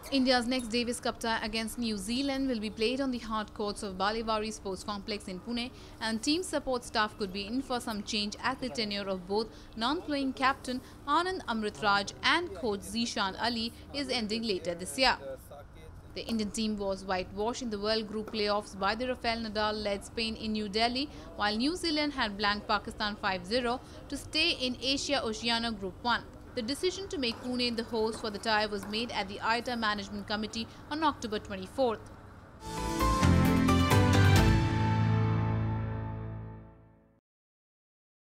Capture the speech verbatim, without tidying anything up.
India's next Davis Cup tie against New Zealand will be played on the hard courts of Baliwari Sports Complex in Pune, and team support staff could be in for some change as the tenure of both non-playing captain Anand Amritraj and coach Zishan Ali is ending later this year. The Indian team was whitewashed in the World Group playoffs by the Rafael Nadal-led Spain in New Delhi, while New Zealand had blanked Pakistan five zero to stay in Asia Oceania Group one. The decision to make Pune the host for the tie was made at the I T A Management Committee on October twenty-fourth.